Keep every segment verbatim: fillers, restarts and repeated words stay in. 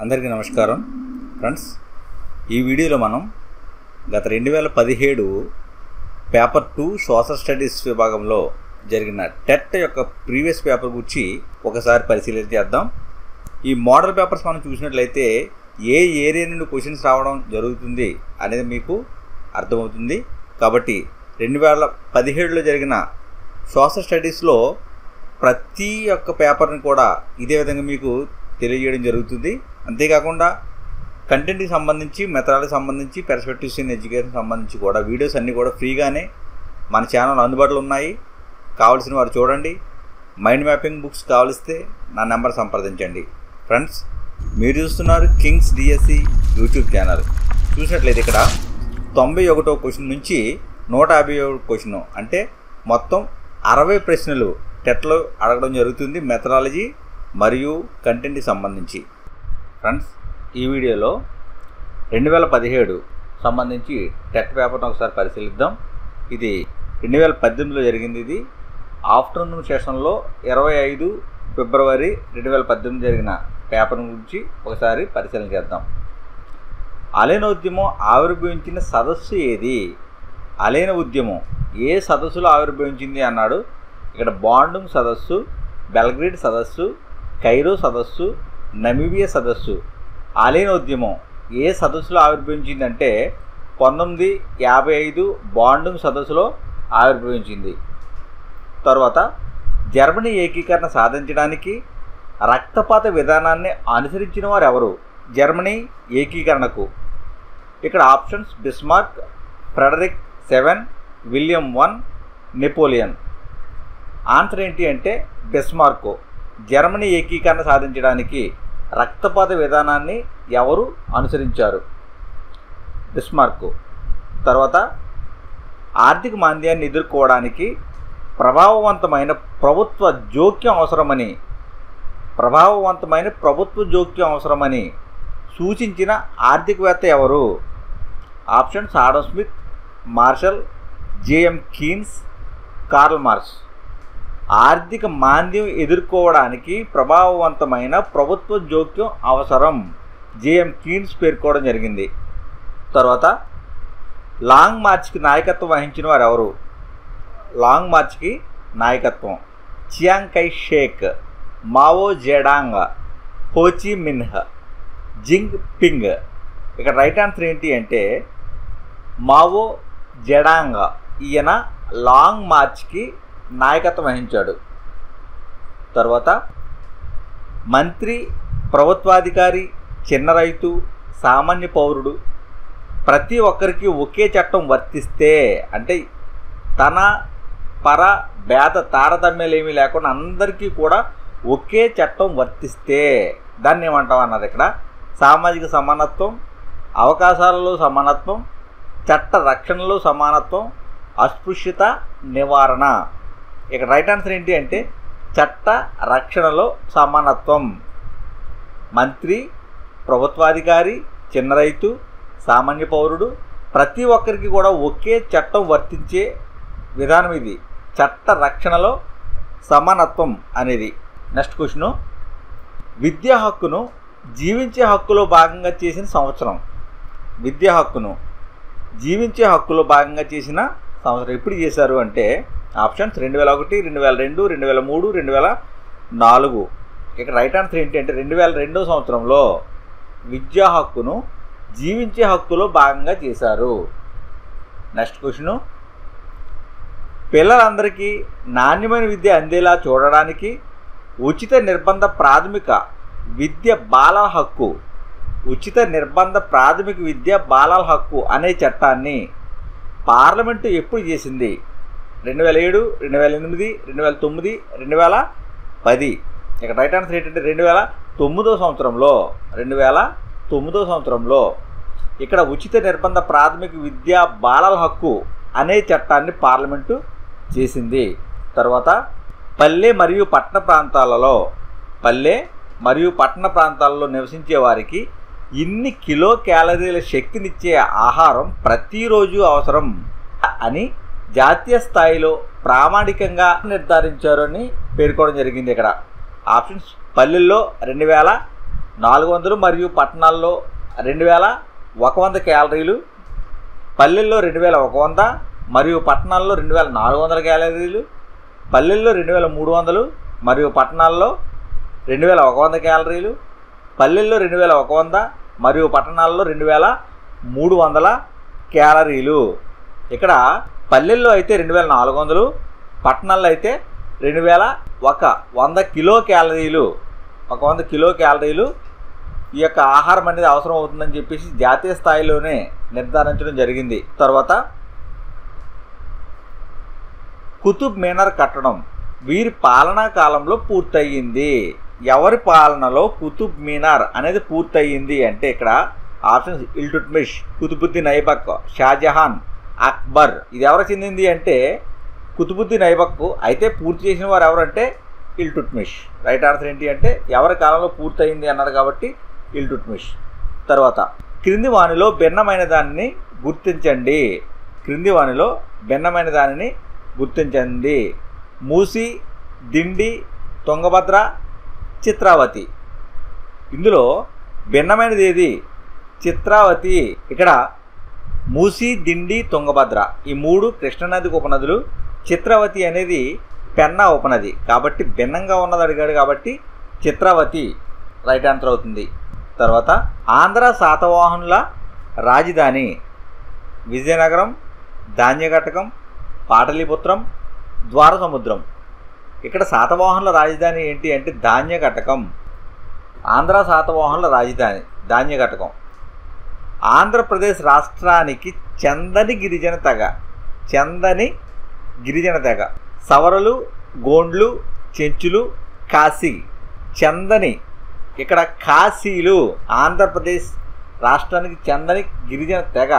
అందరికీ నమస్కారం ఫ్రెండ్స్. ఈ వీడియోలో మనం గత రెండు వేల పదిహేడు పేపర్ టూ సోషల్ స్టడీస్ విభాగంలో జరిగిన టెట్ యొక్క ప్రీవియస్ పేపర్ గురించి ఒకసారి పరిశీలన చేద్దాం. ఈ మోడల్ పేపర్స్ మనం చూసినట్లయితే ఏ ఏరియా నుండి క్వశ్చన్స్ రావడం జరుగుతుంది అనేది మీకు అర్థమవుతుంది. కాబట్టి రెండు వేల పదిహేడులో జరిగిన సోషల్ స్టడీస్లో ప్రతి ఒక్క పేపర్ని కూడా ఇదే విధంగా మీకు తెలియజేయడం జరుగుతుంది. అంతేకాకుండా కంటెంట్కి సంబంధించి, మెథడాలజీకి సంబంధించి, పర్స్పెక్టివ్స్ ఇన్ ఎడ్యుకేషన్ సంబంధించి కూడా వీడియోస్ అన్నీ కూడా ఫ్రీగానే మన ఛానల్ అందుబాటులో ఉన్నాయి. కావాల్సిన వారు చూడండి. మైండ్ మ్యాపింగ్ బుక్స్ కావలిస్తే నా నెంబర్ సంప్రదించండి. ఫ్రెండ్స్, మీరు చూస్తున్నారు కింగ్స్ డిఎస్సి యూట్యూబ్ ఛానల్. చూసినట్లయితే ఇక్కడ తొంభై ఒకటో క్వశ్చన్ నుంచి నూట యాభై ఒకటి క్వశ్చన్ అంటే మొత్తం అరవై ప్రశ్నలు టెట్లో అడగడం జరుగుతుంది, మెథడాలజీ మరియు కంటెంట్కి సంబంధించి. ఫ్రెండ్స్, ఈ వీడియోలో రెండు వేల పదిహేడు సంబంధించి టెట్ పేపర్ను ఒకసారి పరిశీలిద్దాం. ఇది రెండు వేల పద్దెనిమిదిలో జరిగింది. ఇది ఆఫ్టర్నూన్ సెషన్లో ఇరవై ఐదు ఫిబ్రవరి రెండు వేల పద్దెనిమిది జరిగిన పేపర్ గురించి ఒకసారి పరిశీలన చేద్దాం. అలైన ఉద్యమం ఆవిర్భవించిన సదస్సు ఏది? అలైన ఉద్యమం ఏ సదస్సులో ఆవిర్భవించింది అన్నాడు. ఇక్కడ బాండుంగ్ సదస్సు, బెల్గ్రేడ్ సదస్సు, కైరో సదస్సు, నమీబియా సదస్సు. అలైన ఉద్యమం ఏ సదస్సులో ఆవిర్భవించిందంటే పంతొమ్మిది యాభై ఐదు బాండుంగ్ సదస్సులో ఆవిర్భవించింది. తర్వాత జర్మనీ ఏకీకరణ సాధించడానికి రక్తపాత విధానాన్ని అనుసరించిన వారు ఎవరు? జర్మనీ ఏకీకరణకు ఇక్కడ options Bismarck, Frederick seven, William one, Napoleon. Answer ఏంటి అంటే బిస్మార్క్. జర్మనీ ఏకీకరణ సాధించడానికి రక్తపాత విధానాన్ని ఎవరు అనుసరించారు? బిస్మార్క్. తర్వాత ఆర్థిక మాంద్యాన్ని ఎదుర్కోవడానికి ప్రభావవంతమైన ప్రభుత్వ జోక్యం అవసరమని ప్రభావవంతమైన ప్రభుత్వ జోక్యం అవసరమని సూచించిన ఆర్థికవేత్త ఎవరు? Options Adam Smith, Marshall, JM Keynes, Karl Marx. ఆర్థిక మాంద్యం ఎదుర్కోవడానికి ప్రభావవంతమైన ప్రభుత్వ జోక్యం అవసరం జేఎం కీన్స్ పేర్కోవడం జరిగింది. తర్వాత లాంగ్ మార్చ్కి నాయకత్వం వహించిన వారు ఎవరు? లాంగ్ మార్చ్కి నాయకత్వం Chiang Kai Shek, Mao Zedong, Ho Chi Minh, Jinping. ఇక్కడ రైట్ ఆన్సర్ ఏంటి అంటే మావో జెడాంగ్. ఈయన లాంగ్ మార్చ్కి నాయకత్వం వహించాడు. తర్వాత మంత్రి, ప్రభుత్వాధికారి, చిన్న రైతు, సామాన్య పౌరుడు ప్రతి ఒక్కరికి ఒకే చట్టం వర్తిస్తే, అంటే తన పర భేద తారతమ్యాలు ఏమీ లేకుండా అందరికీ కూడా ఒకే చట్టం వర్తిస్తే దాన్ని ఏమంటాం అన్నారు. ఇక్కడ సామాజిక సమానత్వం, అవకాశాలలో సమానత్వం, చట్ట రక్షణలో సమానత్వం, అస్పృశ్యత నివారణ. ఇక రైట్ ఆన్సర్ ఏంటి అంటే చట్ట రక్షణలో సమానత్వం. మంత్రి, ప్రభుత్వాధికారి, చిన్న రైతు, సామాన్య పౌరుడు ప్రతి ఒక్కరికి కూడా ఒకే చట్టం వర్తించే విధానం ఇది, చట్ట రక్షణలో సమానత్వం అనేది. నెక్స్ట్ క్వశ్చను, విద్యా హక్కును జీవించే హక్కులో భాగంగా చేసిన సంవత్సరం. విద్యా హక్కును జీవించే హక్కులో భాగంగా చేసిన సంవత్సరం ఎప్పుడు చేశారు అంటే ఆప్షన్స్ రెండు వేల ఒకటి, రెండు వేల రెండు, రెండు వేల మూడు, రెండు వేల నాలుగు. ఇక్కడ రైట్ ఆన్సర్ ఏంటి అంటే రెండు వేల రెండో సంవత్సరంలో విద్యా హక్కును జీవించే హక్కులో భాగంగా చేశారు. నెక్స్ట్ క్వశ్చను, పిల్లలందరికీ నాణ్యమైన విద్య అందేలా చూడడానికి ఉచిత నిర్బంధ ప్రాథమిక విద్య బాలల హక్కు ఉచిత నిర్బంధ ప్రాథమిక విద్య బాలల హక్కు అనే చట్టాన్ని పార్లమెంటు ఎప్పుడు చేసింది? రెండు వేల ఏడు, రెండు వేల ఎనిమిది, రెండు వేల తొమ్మిది, రెండు వేల పది. ఇక రైట్ ఆన్సర్ ఏంటంటే రెండు వేల తొమ్మిదో సంవత్సరంలో రెండు వేల తొమ్మిదో సంవత్సరంలో ఇక్కడ ఉచిత నిర్బంధ ప్రాథమిక విద్యా బాలల హక్కు అనే చట్టాన్ని పార్లమెంటు చేసింది. తర్వాత పల్లె మరియు పట్టణ ప్రాంతాలలో పల్లె మరియు పట్టణ ప్రాంతాలలో నివసించే వారికి ఇన్ని కిలో క్యాలరీల శక్తినిచ్చే ఆహారం ప్రతిరోజు అవసరం అని జాతీయ స్థాయిలో ప్రామాణికంగా నిర్ధారించారు అని పేర్కొనడం జరిగింది. ఇక్కడ ఆప్షన్స్ పల్లెల్లో రెండు వేల నాలుగు వందలు మరియు పట్టణాల్లో రెండు వేల ఒక వంద క్యాలరీలు, పల్లెల్లో రెండు వేల ఒక వంద మరియు పట్టణాల్లో రెండు వేల నాలుగు వందల క్యాలరీలు, పల్లెల్లో రెండు వేల మూడు వందలు మరియు పట్టణాల్లో రెండు వేల ఒక వంద క్యాలరీలు, పల్లెల్లో రెండు వేల ఒక వంద మరియు పట్టణాల్లో రెండు వేల మూడు వందల క్యాలరీలు. ఇక్కడ పల్లెల్లో అయితే రెండు వేల నాలుగు వందలు, పట్టణాల్లో అయితే రెండు వేల ఒక వంద కిలో క్యాలరీలు ఒక వంద కిలో క్యాలరీలు ఈ యొక్క ఆహారం అనేది అవసరం అవుతుందని చెప్పేసి జాతీయ స్థాయిలోనే నిర్ధారించడం జరిగింది. తర్వాత కుతుబ్ మీనార్ కట్టడం వీరి పాలనా కాలంలో పూర్తయింది. ఎవరి పాలనలో కుతుబ్ మీనార్ అనేది పూర్తయింది అంటే ఇక్కడ ఆప్షన్స్ ఇల్టుట్మిష్, కుతుబుద్దీన్ ఐబక్, షాజహాన్, అక్బర్. ఇది ఎవరు చెందింది అంటే కుతుబుద్దీన్ ఐబక్. అయితే పూర్తి చేసిన వారు ఎవరంటే ఇల్టుట్మిష్. రైట్ ఆన్సర్ ఏంటి అంటే ఎవరి కాలంలో పూర్తయింది అన్నారు కాబట్టి ఇల్టుట్మిష్. తర్వాత క్రింది వానిలో భిన్నమైన దానిని గుర్తించండి. క్రింది వానిలో భిన్నమైన దానిని గుర్తించండి. మూసి, దిండి, తుంగభద్ర, చిత్రావతి. ఇందులో భిన్నమైనది ఏది? చిత్రావతి. ఇక్కడ మూసి, దిండి, తుంగభద్ర ఈ మూడు కృష్ణానదికి ఉపనదులు. చిత్రావతి అనేది పెన్నా ఉపనది కాబట్టి భిన్నంగా ఉన్నది అడిగాడు కాబట్టి చిత్రావతి రైట్ ఆన్సర్ అవుతుంది. తర్వాత ఆంధ్ర శాతవాహనుల రాజధాని విజయనగరం, ధాన్యఘట్టకం, పాటలీపుత్రం, ద్వారసముద్రం. ఇక్కడ శాతవాహనుల రాజధాని ఏంటి అంటే ధాన్యఘట్టకం. ఆంధ్ర శాతవాహనుల రాజధాని ధాన్యఘట్టకం. ఆంధ్రప్రదేశ్ రాష్ట్రానికి చందని గిరిజన తెగ చందని గిరిజన తెగ సవరలు, గోండ్లు, చెంచులు, కాశీ. చందని ఇక్కడ కాశీలు ఆంధ్రప్రదేశ్ రాష్ట్రానికి చందని గిరిజన తెగ.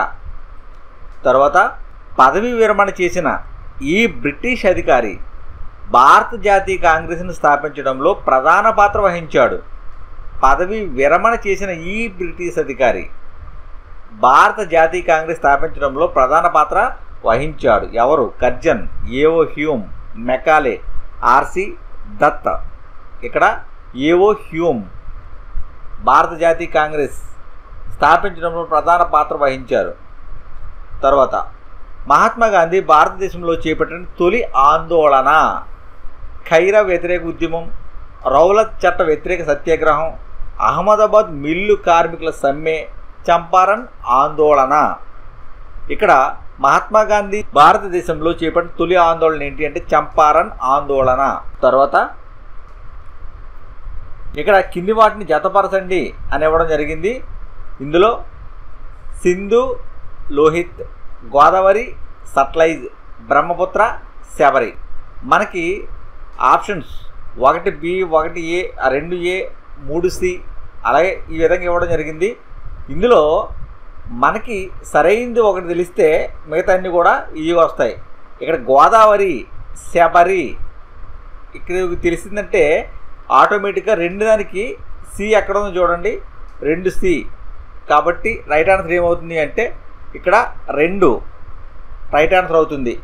తర్వాత పదవి విరమణ చేసిన ఈ బ్రిటిష్ అధికారి భారత జాతీయ కాంగ్రెస్ను స్థాపించడంలో ప్రధాన పాత్ర వహించాడు. పదవి విరమణ చేసిన ఈ బ్రిటిష్ అధికారి భారత జాతీయ కాంగ్రెస్ స్థాపించడంలో ప్రధాన పాత్ర వహించాడు. ఎవరు? కర్జన్, ఏవో హ్యూమ్, మెకాలే, ఆర్సి దత్త. ఇక్కడ ఏవో హ్యూమ్ భారత జాతీయ కాంగ్రెస్ స్థాపించడంలో ప్రధాన పాత్ర వహించారు. తర్వాత మహాత్మా గాంధీ భారతదేశంలో చేపట్టిన తొలి ఆందోళన ఖైరా వ్యతిరేక ఉద్యమం, రౌలత్ చట్ట వ్యతిరేక సత్యాగ్రహం, అహ్మదాబాద్ మిల్లు కార్మికుల సమ్మె, చంపారన్ ఆందోళన. ఇక్కడ మహాత్మా గాంధీ భారతదేశంలో చేపట్టిన తొలి ఆందోళన ఏంటి అంటే చంపారన్ ఆందోళన. తర్వాత ఇక్కడ కింది వాటిని జతపరచండి అని ఇవ్వడం జరిగింది. ఇందులో సింధు, లోహిత్, గోదావరి, సట్లైజ్, బ్రహ్మపుత్ర, శబరి. మనకి ఆప్షన్స్ ఒకటి బి, ఒకటి ఏ, రెండు ఏ, మూడు సి అలాగే ఈ విధంగా ఇవ్వడం జరిగింది. ఇందులో మనకి సరైనది ఒకటి తెలిస్తే మిగతా అన్నీ కూడా ఇవి వస్తాయి. ఇక్కడ గోదావరి, శబరి ఇక్కడ తెలిసిందంటే ఆటోమేటిక్గా రెండు దానికి సి ఎక్కడ ఉందో చూడండి, రెండు సి. కాబట్టి రైట్ ఆన్సర్ ఏమవుతుంది అంటే ఇక్కడ రెండు రైట్ ఆన్సర్ అవుతుంది.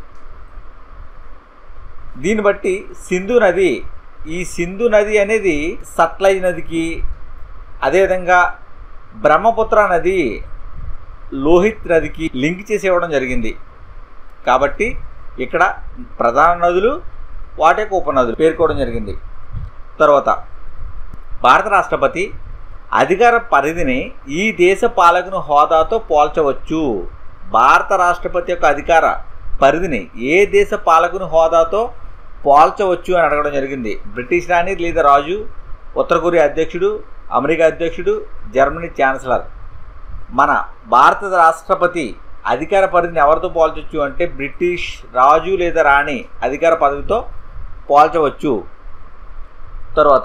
దీన్ని బట్టి సింధు నది, ఈ సింధు నది అనేది సట్లైజ్ నదికి, అదేవిధంగా బ్రహ్మపుత్ర నది లోహిత్ నదికి లింక్ చేసి ఇవ్వడం జరిగింది. కాబట్టి ఇక్కడ ప్రధాన నదులు వాటి యొక్క ఉపనదులు పేర్కోవడం జరిగింది. తర్వాత భారత రాష్ట్రపతి అధికార పరిధిని ఈ దేశ పాలకుని హోదాతో పోల్చవచ్చు. భారత రాష్ట్రపతి యొక్క అధికార పరిధిని ఏ దేశ పాలకుని హోదాతో పోల్చవచ్చు అని అడగడం జరిగింది. బ్రిటిష్ రాణి లేదా రాజు, ఉత్తర కొరియా అధ్యక్షుడు, అమెరికా అధ్యక్షుడు, జర్మనీ ఛాన్సలర్. మన భారత రాష్ట్రపతి అధికార పరిధిని ఎవరితో పోల్చవచ్చు అంటే బ్రిటిష్ రాజు లేదా రాణి అధికార పదవితో పోల్చవచ్చు. తర్వాత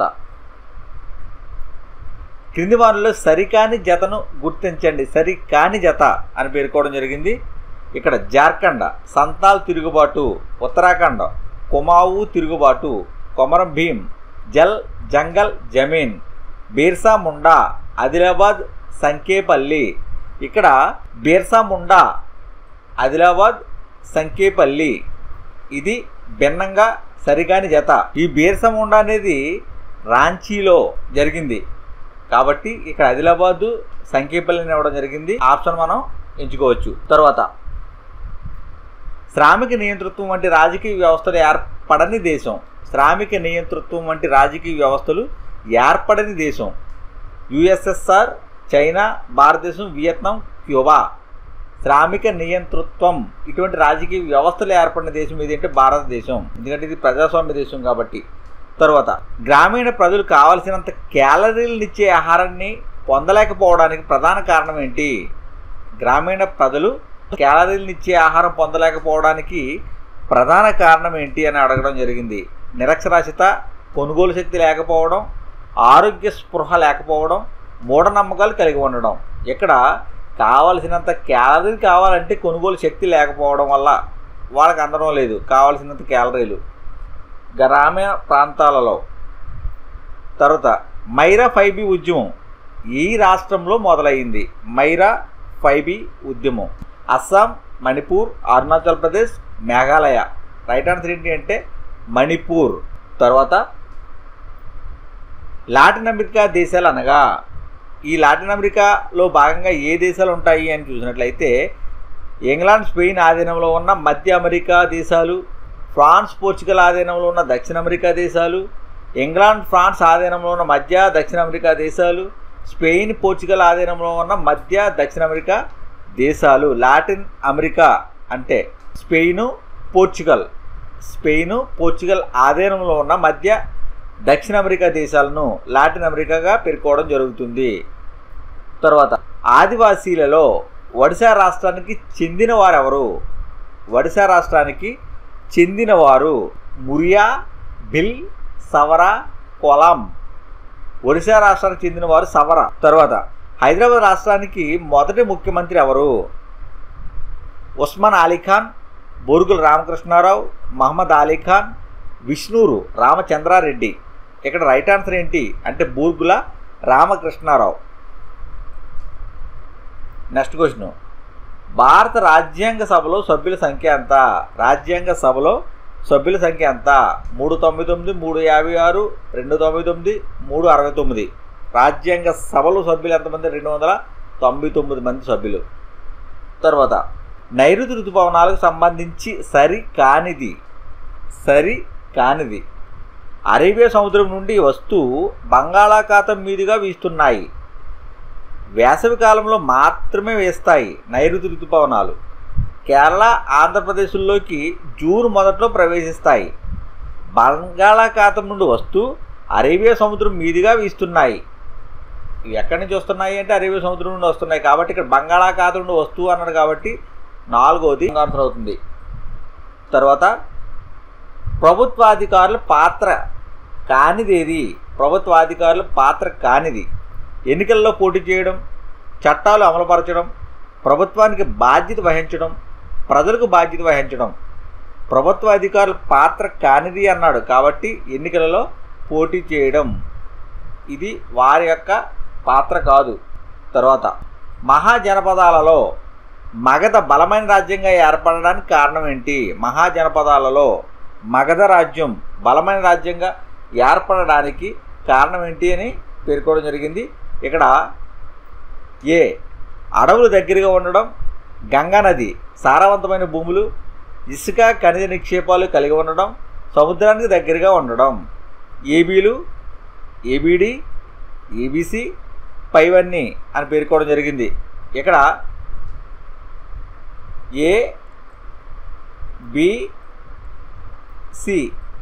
క్రింది వారిలో సరికాని జతను గుర్తించండి. సరికాని జత అని పేర్కోవడం జరిగింది. ఇక్కడ జార్ఖండ్ సంతాల్ తిరుగుబాటు, ఉత్తరాఖండ్ కుమావు తిరుగుబాటు, కొమరం భీం, జల్ జంగల్ జమీన్, బిర్సా ముండా ఆదిలాబాద్ సంకేపల్లి. ఇక్కడ బిర్సా ముండా ఆదిలాబాద్ సంకేపల్లి ఇది భిన్నంగా సరికాని జత. ఈ బిర్సా ముండా అనేది రాంచీలో జరిగింది కాబట్టి ఇక్కడ ఆదిలాబాదు సంఖ్యపల్లిని ఇవ్వడం జరిగింది. ఆప్షన్ మనం ఎంచుకోవచ్చు. తర్వాత శ్రామిక నియంతృత్వం వంటి రాజకీయ వ్యవస్థలు ఏర్పడని దేశం. శ్రామిక నియంతృత్వం వంటి రాజకీయ వ్యవస్థలు ఏర్పడని దేశం యుఎస్ఎస్ఆర్, చైనా, భారతదేశం, వియత్నాం, క్యూబా. శ్రామిక నియంతృత్వం ఇటువంటి రాజకీయ వ్యవస్థలు ఏర్పడిన దేశం ఏదంటే భారతదేశం, ఎందుకంటే ఇది ప్రజాస్వామ్య దేశం కాబట్టి. తర్వాత గ్రామీణ ప్రజలు కావలసినంత క్యాలరీలను ఇచ్చే ఆహారాన్ని పొందలేకపోవడానికి ప్రధాన కారణం ఏంటి? గ్రామీణ ప్రజలు క్యాలరీలను ఇచ్చే ఆహారం పొందలేకపోవడానికి ప్రధాన కారణం ఏంటి అని అడగడం జరిగింది. నిరక్షరాస్యత, కొనుగోలు శక్తి లేకపోవడం, ఆరోగ్య స్పృహ లేకపోవడం, మూఢనమ్మకాలు కలిగి ఉండడం. ఇక్కడ కావలసినంత క్యాలరీలు కావాలంటే కొనుగోలు శక్తి లేకపోవడం వల్ల వాళ్ళకి అందడం లేదు కావలసినంత క్యాలరీలు గ్రామీణ ప్రాంతాలలో. తర్వాత మైరా ఫైవ్ బి ఉద్యమం ఈ రాష్ట్రంలో మొదలైంది. మైరా ఫైవ్ బి ఉద్యమం అస్సాం, మణిపూర్, అరుణాచల్ ప్రదేశ్, మేఘాలయ. రైట్ ఆన్సర్ ఏంటి అంటే మణిపూర్. తర్వాత లాటిన్ అమెరికా దేశాలు అనగా ఈ లాటిన్ అమెరికాలో భాగంగా ఏ దేశాలు ఉంటాయి అని చూసినట్లయితే ఇంగ్లాండ్, స్పెయిన్ ఆధీనంలో ఉన్న మధ్య అమెరికా దేశాలు, ఫ్రాన్స్, పోర్చుగల్ ఆధీనంలో ఉన్న దక్షిణ అమెరికా దేశాలు, ఇంగ్లాండ్, ఫ్రాన్స్ ఆధీనంలో ఉన్న మధ్య దక్షిణ అమెరికా దేశాలు, స్పెయిన్, పోర్చుగల్ ఆధీనంలో ఉన్న మధ్య దక్షిణ అమెరికా దేశాలు. లాటిన్ అమెరికా అంటే స్పెయిన్, పోర్చుగల్. స్పెయిన్, పోర్చుగల్ ఆధీనంలో ఉన్న మధ్య దక్షిణ అమెరికా దేశాలను లాటిన్ అమెరికాగా పేర్కోవడం జరుగుతుంది. తర్వాత ఆదివాసీలలో ఒడిశా రాష్ట్రానికి చెందిన వారెవరు? ఒడిశా రాష్ట్రానికి చెందినవారు మురియా, భిల్, సవర, కొలాం. ఒడిశా రాష్ట్రానికి చెందినవారు సవర. తర్వాత హైదరాబాద్ రాష్ట్రానికి మొదటి ముఖ్యమంత్రి ఎవరు? ఉస్మాన్ అలీ ఖాన్, బోరుగుల రామకృష్ణారావు, మహమ్మద్ అలీ ఖాన్, విష్ణూరు రామచంద్రారెడ్డి. ఇక్కడ రైట్ ఆన్సర్ ఏంటి అంటే బూర్గుల రామకృష్ణారావు. నెక్స్ట్ క్వశ్చన్, భారత రాజ్యాంగ సభలో సభ్యుల సంఖ్య ఎంత? రాజ్యాంగ సభలో సభ్యుల సంఖ్య ఎంత? మూడు తొంభై తొమ్మిది, మూడు యాభై ఆరు, రెండు తొంభై తొమ్మిది, మూడు అరవై తొమ్మిది. రాజ్యాంగ సభలో సభ్యులు ఎంతమంది? రెండు వందల తొంభై తొమ్మిది మంది సభ్యులు. తర్వాత నైరుతి ఋతుపవనాలకు సంబంధించి సరి కానిది సరి కానిది అరేబియా సముద్రం నుండి వస్తూ బంగాళాఖాతం మీదుగా వీస్తున్నాయి. వేసవి కాలంలో మాత్రమే వేస్తాయి నైరుతి ఋతుపవనాలు. కేరళ, ఆంధ్రప్రదేశ్లోకి జూన్ మొదట్లో ప్రవేశిస్తాయి. బంగాళాఖాతం నుండి వస్తూ అరేబియా సముద్రం మీదుగా వీస్తున్నాయి. ఇవి ఎక్కడి నుంచి వస్తున్నాయి అంటే అరేబియా సముద్రం నుండి వస్తున్నాయి కాబట్టి ఇక్కడ బంగాళాఖాతం నుండి వస్తూ అన్నాడు కాబట్టి నాలుగోది ఆన్సర్ అవుతుంది. తర్వాత ప్రభుత్వాధికారుల పాత్ర కానిదేది? ప్రభుత్వాధికారుల పాత్ర కానిది ఎన్నికల్లో పోటీ చేయడం, చట్టాలు అమలుపరచడం, ప్రభుత్వానికి బాధ్యత వహించడం, ప్రజలకు బాధ్యత వహించడం. ప్రభుత్వ అధికారుల పాత్ర కానిది అన్నాడు కాబట్టి ఎన్నికలలో పోటీ చేయడం ఇది వారి యొక్క పాత్ర కాదు. తర్వాత మహాజనపదాలలో మగధ బలమైన రాజ్యంగా ఏర్పడడానికి కారణం ఏంటి? మహాజనపదాలలో మగధ రాజ్యం బలమైన రాజ్యంగా ఏర్పడడానికి కారణం ఏంటి అని పేర్కోవడం జరిగింది. ఇక్కడ ఏ అడవులు దగ్గరగా ఉండడం, గంగా నది సారవంతమైన భూములు, ఇసుక ఖనిజ నిక్షేపాలు కలిగి ఉండడం, సముద్రానికి దగ్గరగా ఉండడం. ఏబీలు, ఏబిడి, ఏబిసి పైవన్నీ అని పేర్కోవడం జరిగింది. ఇక్కడ ఏ, బి, సి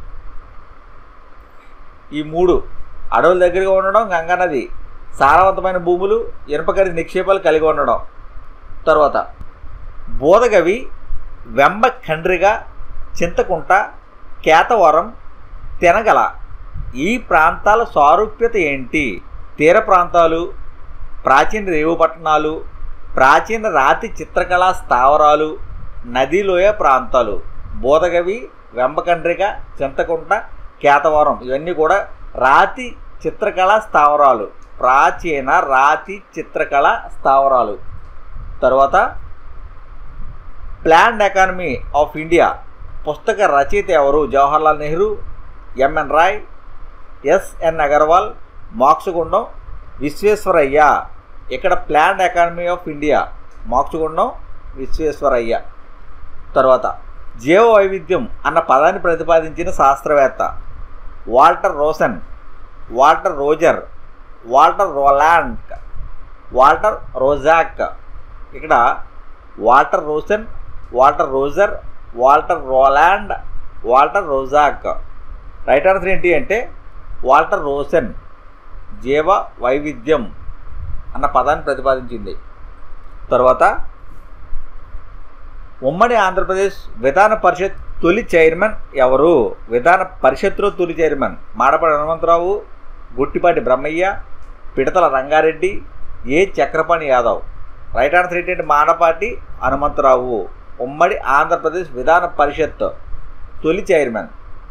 ఈ మూడు అడవుల దగ్గరగా ఉండడం, గంగా నది సారవంతమైన భూములు, ఇనుప ఖనిజ నిక్షేపాలు కలిగి ఉండడం. తర్వాత బోధగవి, వెంబ ఖండ్రిగ, చింతకుంట, కేతవరం, తెనగల ఈ ప్రాంతాల సారూప్యత ఏంటి? తీర ప్రాంతాలు, ప్రాచీన రేవు పట్టణాలు, ప్రాచీన రాతి చిత్రకళా స్థావరాలు, నదీలోయ ప్రాంతాలు. బోధగవి, వెంబకండ్రిక, చింతకుంట, కేతవరం ఇవన్నీ కూడా రాతి చిత్రకళా స్థావరాలు, ప్రాచీన రాతి చిత్రకళా స్థావరాలు. తర్వాత ప్లాన్డ్ ఎకానమీ ఆఫ్ ఇండియా పుస్తక రచయిత ఎవరు? Jawaharlal Nehru, MN Roy, SN Agarwal, Mokshagundam, Visvesvaraya. ఇక్కడ planned economy of India, Mokshagundam Visvesvaraya. తర్వాత జీవ వైవిధ్యం అన్న పదాన్ని ప్రతిపాదించిన శాస్త్రవేత్త Walter Rosen, Walter Roger, Walter Roland, Walter Roszak. ఇక్కడ Walter Rosen, Walter Roger, Walter Roland, Walter Roszak. Right answer ఏంటి అంటే వాల్టర్ రోసన్ జీవ వైవిధ్యం అన్న పదాన్ని ప్రతిపాదించింది. తర్వాత ఉమ్మడి ఆంధ్రప్రదేశ్ విధాన పరిషత్ తొలి చైర్మన్ ఎవరు? విధాన పరిషత్లో తొలి chairman Madapati Hanumantharao, Guttipati Brahmayya, Pidatala Rangareddy, A Chakrapani Yadav. Right answer ఏంటంటే మాడపాటి హనుమంతరావు ఉమ్మడి ఆంధ్రప్రదేశ్ విధాన పరిషత్ తొలి చైర్మన్.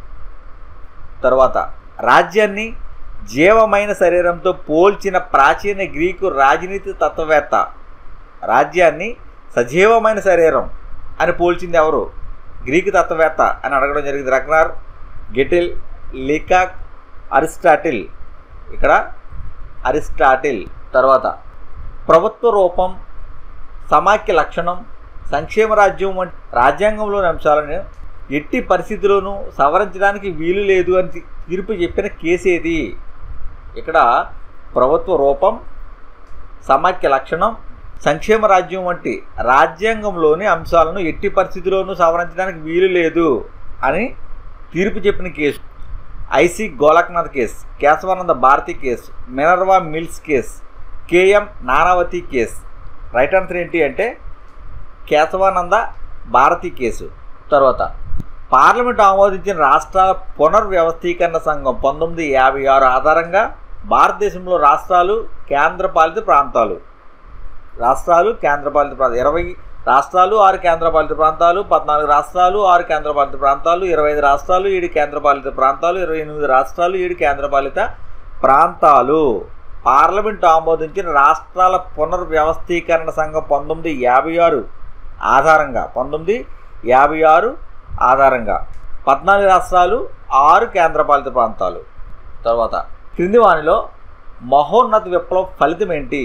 తర్వాత రాజ్యాన్ని జీవమైన శరీరంతో పోల్చిన ప్రాచీన గ్రీకు రాజనీతి తత్వవేత్త. రాజ్యాన్ని సజీవమైన శరీరం అని పోల్చింది ఎవరు? గ్రీకు తత్వవేత్త అని అడగడం జరిగింది. Ragnar, Gettell, Leacock, Aristotle. ఇక్కడ అరిస్టాటిల్. తర్వాత ప్రభుత్వ రూపం, సమాఖ్య లక్షణం, సంక్షేమ రాజ్యం వంటి రాజ్యాంగంలోని అంశాలను ఎట్టి పరిస్థితుల్లోనూ సవరించడానికి వీలు లేదు అని తీర్పు చెప్పిన కేసు ఏది? ఇక్కడ ప్రభుత్వ రూపం, సమాఖ్య లక్షణం, సంక్షేమ రాజ్యం వంటి రాజ్యాంగంలోని అంశాలను ఎట్టి పరిస్థితుల్లోనూ సవరించడానికి వీలు లేదు అని తీర్పు చెప్పిన కేసు ఐసి గోలక్నాథ్ కేసు, కేశవానంద భారతి కేసు, మినర్వా మిల్స్ కేసు, కేఎం నానావతి కేసు. రైట్ ఆన్సర్ ఏంటి అంటే కేశవానంద భారతి కేసు. తర్వాత పార్లమెంటు ఆమోదించిన రాష్ట్రాల పునర్వ్యవస్థీకరణ సంఘం పంతొమ్మిది యాభై ఆరు ఆధారంగా భారతదేశంలో రాష్ట్రాలు, కేంద్రపాలిత ప్రాంతాలు రాష్ట్రాలు కేంద్రపాలిత ప్రాంతాలు ఇరవై రాష్ట్రాలు, ఆరు కేంద్రపాలిత ప్రాంతాలు, పద్నాలుగు రాష్ట్రాలు, ఆరు కేంద్రపాలిత ప్రాంతాలు, ఇరవై ఐదు రాష్ట్రాలు, ఏడు కేంద్రపాలిత ప్రాంతాలు, ఇరవై ఎనిమిది రాష్ట్రాలు, ఏడు కేంద్రపాలిత ప్రాంతాలు. పార్లమెంటు ఆమోదించిన రాష్ట్రాల పునర్వ్యవస్థీకరణ సంఘం పంతొమ్మిది యాభై ఆరు ఆధారంగా పంతొమ్మిది యాభై ఆరు ఆధారంగా పద్నాలుగు రాష్ట్రాలు, ఆరు కేంద్రపాలిత ప్రాంతాలు. తర్వాత క్రింది వానిలో మహోన్నత విప్లవ ఫలితం ఏంటి?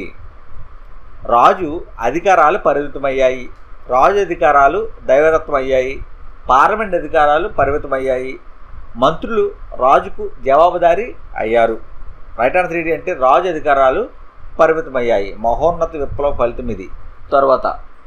రాజు అధికారాలు పరిమితమయ్యాయి, రాజు అధికారాలు దైవదత్తమయ్యాయి, పార్లమెంట్ అధికారాలు పరిమితమయ్యాయి, మంత్రులు రాజుకు జవాబుదారీ అయ్యారు. రైట్ ఆన్సర్ ఏంటి అంటే రాజు అధికారాలు పరిమితమయ్యాయి. మహోన్నత విప్లవ ఫలితం ఇది. తర్వాత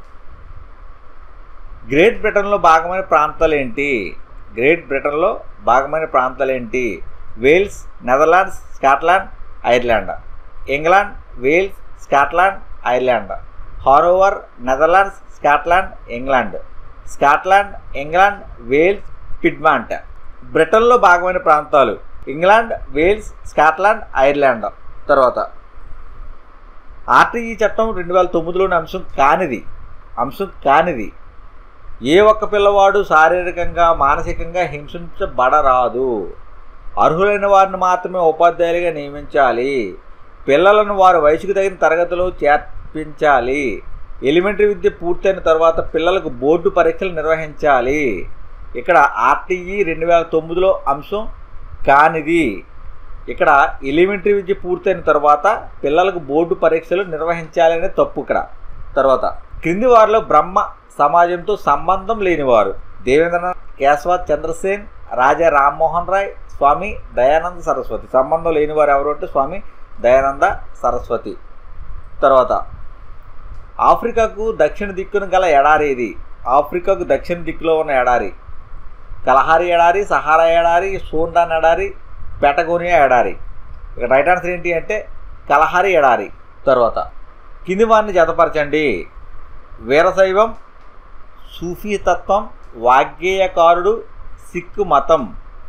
గ్రేట్ బ్రిటన్లో భాగమైన ప్రాంతాలు ఏంటి? గ్రేట్ బ్రిటన్లో భాగమైన ప్రాంతాలు ఏంటి? Wales, Netherlands, Scotland, Ireland. England, Wales, Scotland, Ireland. Hanover, Netherlands, Scotland, England. Scotland, England, Wales, Piedmont. బ్రిటన్లో భాగమైన ప్రాంతాలు ఇంగ్లాండ్, వేల్స్, స్కాట్లాండ్, ఐర్లాండ్. తర్వాత ఆర్టీఈ చట్టం రెండు వేల తొమ్మిదిలోని అంశం కానిది అంశం కానిది ఏ ఒక్క పిల్లవాడు శారీరకంగా, మానసికంగా హింసించబడరాదు. అర్హులైన వారిని మాత్రమే ఉపాధ్యాయులుగా నియమించాలి. పిల్లలను వారి వయసుకు తగిన తరగతిలో చేర్పించాలి. ఎలిమెంటరీ విద్య పూర్తయిన తర్వాత పిల్లలకు బోర్డు పరీక్షలు నిర్వహించాలి. ఇక్కడ ఆర్టీఈ రెండు వేల తొమ్మిదిలో అంశం కానిది. ఇక్కడ ఎలిమెంటరీ విద్య పూర్తయిన తర్వాత పిల్లలకు బోర్డు పరీక్షలు నిర్వహించాలి అనే తప్పు ఇక్కడ. తర్వాత క్రింది వారిలో బ్రహ్మ సమాజంతో సంబంధం లేనివారు? దేవేంద్రనాథ్, కేశవ చంద్రసేన్, రాజా రామ్మోహన్ రాయ్, స్వామి దయానంద సరస్వతి. సంబంధం లేనివారు ఎవరు అంటే స్వామి దయానంద సరస్వతి. తర్వాత ఆఫ్రికాకు దక్షిణ దిక్కున గల ఎడారి ఇది? ఆఫ్రికాకు దక్షిణ దిక్కులో ఉన్న ఎడారి కలహారి ఎడారి, సహారా ఎడారి, సోండాన్ ఎడారి, పెటగోనియా ఎడారి. ఇక రైట్ ఆన్సర్ ఏంటి అంటే కలహారి ఎడారి. తర్వాత కింది వారిని జతపరచండి. వీరశైవం, సూఫీతత్వం, వాగ్గేయకారుడు, సిక్కు మతం.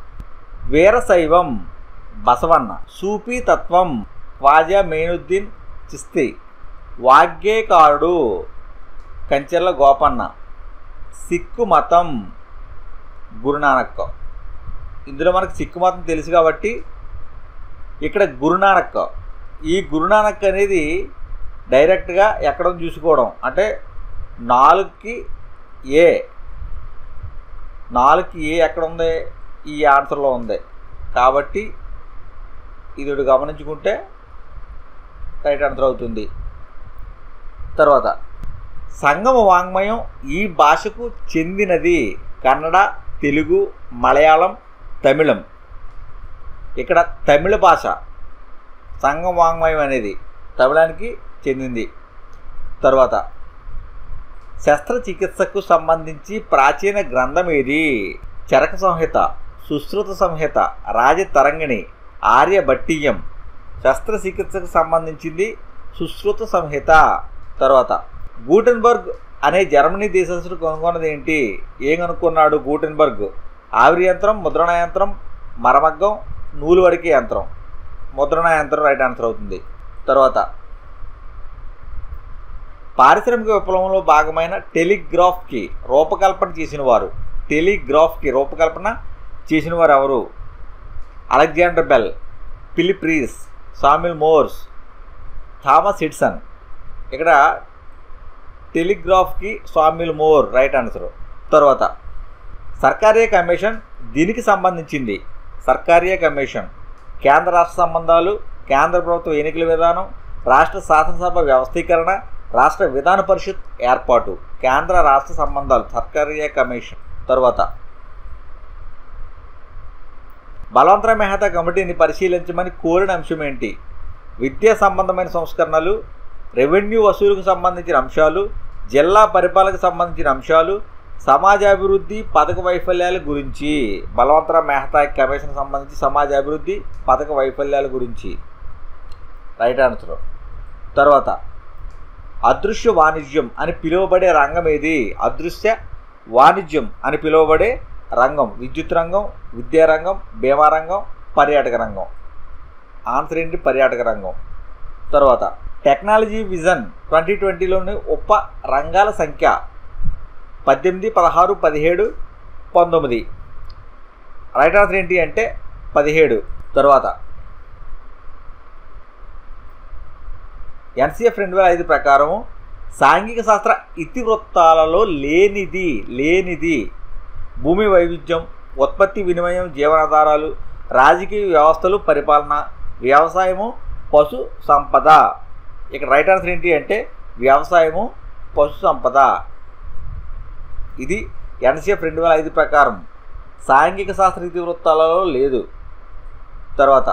వీరశైవం బసవన్న, సూఫీతత్వం ఖ్వాజా మెయినుద్దీన్ చిస్తీ, వాగ్గేయకారుడు కంచెర్ల గోపన్న, సిక్కు మతం గురునానక్. ఇందులో మనకు సిక్కు మతం తెలుసు కాబట్టి ఇక్కడ గురునానక్. ఈ గురునానక్ అనేది డైరెక్ట్గా ఎక్కడ చూసుకోవడం అంటే నాలుగుకి ఏ నాలుగుకి ఏ ఎక్కడ ఉంది? ఈ ఆన్సర్లో ఉంది కాబట్టి ఇది గమనించుకుంటే రైట్ ఆన్సర్ అవుతుంది. తర్వాత సంగమ వాంగ్మయం ఈ భాషకు చెందినది కన్నడ, తెలుగు, మలయాళం, తమిళం. ఇక్కడ తమిళ భాష సంగమ వాంగ్మయం అనేది తమిళానికి చెందింది. తర్వాత శస్త్రచికిత్సకు సంబంధించి ప్రాచీన గ్రంథం ఏది? చరక సంహిత, సుశ్రుత సంహిత, రాజతరంగిణి, ఆర్యభట్టీయం. శస్త్రచికిత్సకు సంబంధించింది సుశ్రుత సంహిత. తర్వాత గూటెన్బర్గ్ అనే జర్మనీ దేశస్థుడు కనుగొన్నది ఏంటి? ఏం కనుక్కున్నాడు గూటెన్బర్గ్? ఆవిరి యంత్రం, ముద్రణ యంత్రం, మరమగ్గం, నూలు వడికే యంత్రం. ముద్రణ యంత్రం రైట్ ఆన్సర్ అవుతుంది. తర్వాత పారిశ్రామిక విప్లవంలో భాగమైన టెలిగ్రాఫ్కి రూపకల్పన చేసిన వారు టెలిగ్రాఫ్కి రూపకల్పన చేసిన వారు ఎవరు? Alexander Bell, Philip Reis, Samuel Morse, Thomas Edison. ఇక్కడ టెలిగ్రాఫ్కి సామ్యుల్ మోర్ రైట్ ఆన్సర్. తర్వాత సర్కారియా కమిషన్ దీనికి సంబంధించింది. సర్కారియా కమిషన్ కేంద్ర రాష్ట్ర సంబంధాలు, కేంద్ర ప్రభుత్వ ఎన్నికల విధానం, రాష్ట్ర శాసనసభ వ్యవస్థీకరణ, రాష్ట్ర విధాన పరిషత్ ఏర్పాటు. కేంద్ర రాష్ట్ర సంబంధాలు సర్కారియా కమిషన్. తర్వాత బలవంతరాయ్ మెహతా కమిటీని పరిశీలించమని కోరిన అంశం ఏంటి? విద్యా సంబంధమైన సంస్కరణలు, రెవెన్యూ వసూలుకు సంబంధించిన అంశాలు, జిల్లా పరిపాలనకు సంబంధించిన అంశాలు, సమాజాభివృద్ధి పథక వైఫల్యాల గురించి. బలవంతరాయ్ మెహతా కమిషన్ సంబంధించి సమాజాభివృద్ధి పథక వైఫల్యాల గురించి రైట్ ఆన్సర్. తర్వాత అదృశ్య వాణిజ్యం అని పిలువబడే రంగం ఏది? అదృశ్య వాణిజ్యం అని పిలువబడే రంగం విద్యుత్ రంగం, విద్యారంగం, బీమా రంగం, పర్యాటక రంగం. ఆన్సర్ ఏంటి? పర్యాటక రంగం. తర్వాత టెక్నాలజీ విజన్ ట్వంటీ ట్వంటీలోని ఉప రంగాల సంఖ్య పద్దెనిమిది, పదహారు, పదిహేడు, పంతొమ్మిది. రైట్ ఆన్సర్ ఏంటి అంటే పదిహేడు. తర్వాత ఎన్సిఎఫ్ రెండు వేల ఐదు ప్రకారం సాంఘిక శాస్త్ర ఇతివృత్తాలలో లేనిది లేనిది భూమి వైవిధ్యం, ఉత్పత్తి వినిమయం, జీవనాధారాలు, రాజకీయ వ్యవస్థలు, పరిపాలన, వ్యవసాయము, పశు సంపద. ఇక్కడ రైట్ ఆన్సర్ ఏంటి అంటే వ్యవసాయము, పశు సంపద. ఇది ఎన్సిఎఫ్ రెండు వేల ఐదు ప్రకారం సాంఘిక శాస్త్ర ఇతివృత్తాలలో లేదు. తర్వాత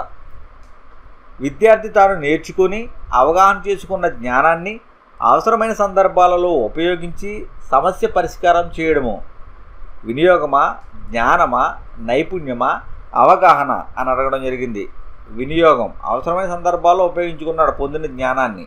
విద్యార్థి తాను నేర్చుకుని అవగాహన చేసుకున్న జ్ఞానాన్ని అవసరమైన సందర్భాలలో ఉపయోగించి సమస్య పరిష్కారం చేయడము. వినియోగమా, జ్ఞానమా, నైపుణ్యమా, అవగాహన అని అడగడం జరిగింది. వినియోగం, అవసరమైన సందర్భాల్లో ఉపయోగించుకున్నాడు పొందిన జ్ఞానాన్ని.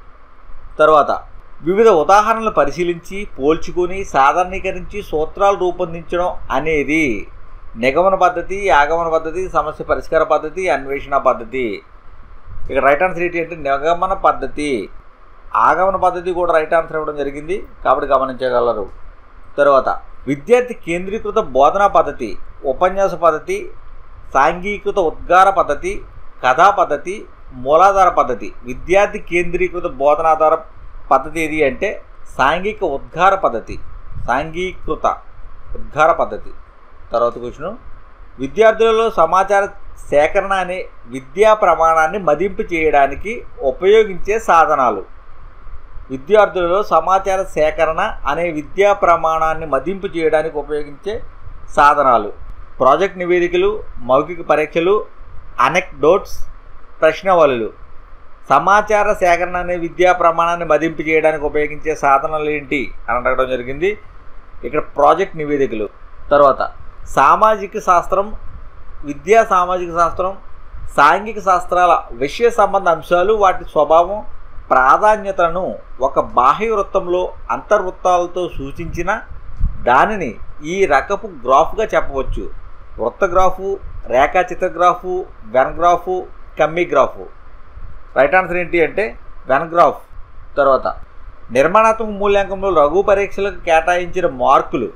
తర్వాత వివిధ ఉదాహరణలు పరిశీలించి పోల్చుకొని సాధారణీకరించి సూత్రాలు రూపొందించడం అనేది నిగమన పద్ధతి, ఆగమన పద్ధతి, సమస్య పరిష్కార పద్ధతి, అన్వేషణ పద్ధతి. ఇక్కడ రైట్ ఆన్సర్ ఏంటి అంటే నిగమన పద్ధతి. ఆగమన పద్ధతి కూడా రైట్ ఆన్సర్ ఇవ్వడం జరిగింది కాబట్టి గమనించగలరు. తర్వాత విద్యార్థి కేంద్రీకృత బోధనా పద్ధతి, ఉపన్యాస పద్ధతి, సాంఘీకృత ఉద్గార పద్ధతి, కథా పద్ధతి, మూలాధార పద్ధతి. విద్యార్థి కేంద్రీకృత బోధనాధార పద్ధతి ఏది అంటే సాంఘిక ఉద్గార పద్ధతి, సాంఘీకృత ఉద్గార పద్ధతి. తర్వాత క్వశ్చన్, విద్యార్థులలో సమాచార సేకరణ అనే విద్యా ప్రమాణాన్ని మదింపు చేయడానికి ఉపయోగించే సాధనాలు. విద్యార్థులలో సమాచార సేకరణ అనే విద్యా ప్రమాణాన్ని మదింపు చేయడానికి ఉపయోగించే సాధనాలు ప్రాజెక్ట్ నివేదికలు, మౌఖిక పరీక్షలు, అనెక్డోట్స్, ప్రశ్నావళులు. సమాచార సేకరణ అనే విద్యా ప్రమాణాన్ని మదింపు చేయడానికి ఉపయోగించే సాధనాలు ఏంటి అని అడగడం జరిగింది. ఇక్కడ ప్రాజెక్ట్ నివేదికలు. తర్వాత సామాజిక శాస్త్రం, విద్యా సామాజిక శాస్త్రం, సాంఘిక శాస్త్రాల విషయ సంబంధ అంశాలు, వాటి స్వభావం, ప్రాధాన్యతను ఒక బాహ్య వృత్తంలో అంతర్వృత్తాలతో సూచించిన దానిని ఈ రకపు గ్రాఫ్గా చెప్పవచ్చు. వృత్తగ్రాఫు, రేఖాచిత్ర గ్రాఫు, వెన్ గ్రాఫు, కమ్మీ గ్రాఫు. రైట్ ఆన్సర్ ఏంటి అంటే వెన్ గ్రాఫ్. తర్వాత నిర్మాణాత్మక మూల్యాంకంలో లఘు పరీక్షలకు కేటాయించిన మార్కులు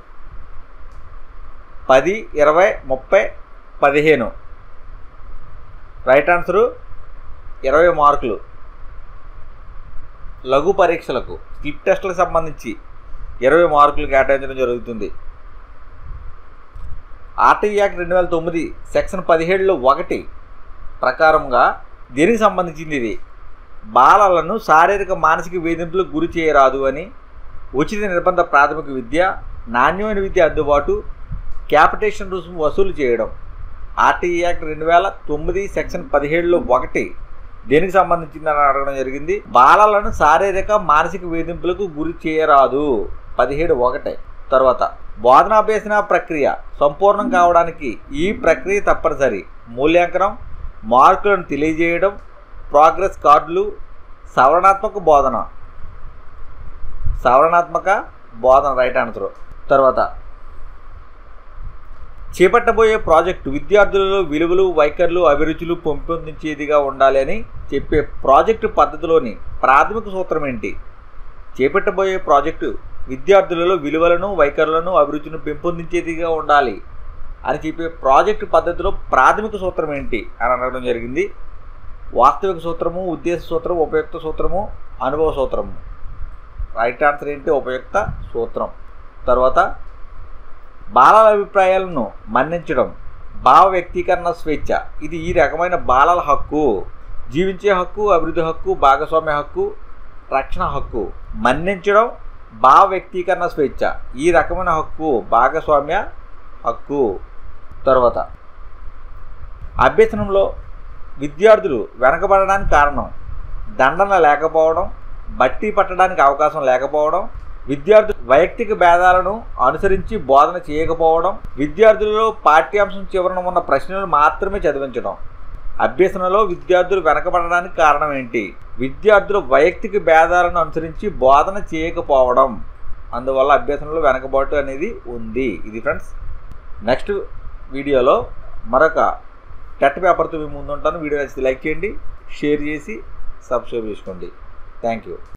పది, ఇరవై, ముప్పై, పదిహేను. రైట్ ఆన్సరు ఇరవై మార్కులు. లఘు పరీక్షలకు స్లిప్ టెస్టులకు సంబంధించి ఇరవై మార్కులు కేటాయించడం జరుగుతుంది. ఆర్టీఐ యాక్ట్ రెండు వేల తొమ్మిది సెక్షన్ పదిహేడులో ఒకటి ప్రకారంగా దేనికి సంబంధించింది ఇది? బాలలను శారీరక మానసిక వేధింపులకు గురి చేయరాదు అని, ఉచిత నిర్బంధ ప్రాథమిక విద్య, నాణ్యమైన విద్య అందుబాటు, క్యాపిటేషన్ రుసుము వసూలు చేయడం. ఆర్టీఈ యాక్ట్ రెండు వేల తొమ్మిది సెక్షన్ పదిహేడులో ఒకటి దేనికి సంబంధించిందని అడగడం జరిగింది. బాలలను శారీరక మానసిక వేధింపులకు గురి చేయరాదు పదిహేడు ఒకటే. తర్వాత బోధనాభ్యసన ప్రక్రియ సంపూర్ణం కావడానికి ఈ ప్రక్రియ తప్పనిసరి. మూల్యాంకనం, మార్కులను తెలియజేయడం, ప్రోగ్రెస్ కార్డులు, సవరణాత్మక బోధన. సవరణాత్మక బోధన రైట్ ఆన్సర్. తర్వాత చేపట్టబోయే ప్రాజెక్టు విద్యార్థులలో విలువలు, వైఖరులు, అభిరుచులు పెంపొందించేదిగా ఉండాలి అని చెప్పే ప్రాజెక్టు పద్ధతిలోని ప్రాథమిక సూత్రం ఏంటి? చేపట్టబోయే ప్రాజెక్టు విద్యార్థులలో విలువలను, వైఖరులను, అభిరుచులను పెంపొందించేదిగా ఉండాలి అని చెప్పే ప్రాజెక్టు పద్ధతిలో ప్రాథమిక సూత్రం ఏంటి అని అడగడం జరిగింది. వాస్తవిక సూత్రము, ఉద్దేశ సూత్రం, ఉపయుక్త సూత్రము, అనుభవ సూత్రము. రైట్ ఆన్సర్ ఏంటి? ఉపయుక్త సూత్రం. తర్వాత బాలల అభిప్రాయాలను మన్నించడం, భావ వ్యక్తీకరణ స్వేచ్ఛ. ఇది ఈ రకమైన బాలల హక్కు. జీవించే హక్కు, అభివృద్ధి హక్కు, భాగస్వామ్య హక్కు, రక్షణ హక్కు. మన్నించడం, భావ వ్యక్తీకరణ స్వేచ్ఛ. ఈ రకమైన హక్కు భాగస్వామ్య హక్కు. తర్వాత అభ్యసనంలో విద్యార్థులు వెనకబడడానికి కారణం దండన లేకపోవడం, బట్టి పట్టడానికి అవకాశం లేకపోవడం, విద్యార్థులు వైయక్తిక భేదాలను అనుసరించి బోధన చేయకపోవడం, విద్యార్థులలో పాఠ్యాంశం చివరన ఉన్న ప్రశ్నలు మాత్రమే చదివించడం. అభ్యసనలో విద్యార్థులు వెనకబడడానికి కారణం ఏంటి? విద్యార్థులు వైయక్తిక భేదాలను అనుసరించి బోధన చేయకపోవడం. అందువల్ల అభ్యసనలో వెనకబాటు అనేది ఉంది. ఇది ఫ్రెండ్స్. నెక్స్ట్ వీడియోలో మరొక టెట్ పేపర్తో మీ ముందు ఉంటాను. వీడియో నచ్చితే లైక్ చేయండి, షేర్ చేసి సబ్స్క్రైబ్ చేసుకోండి. Thank you.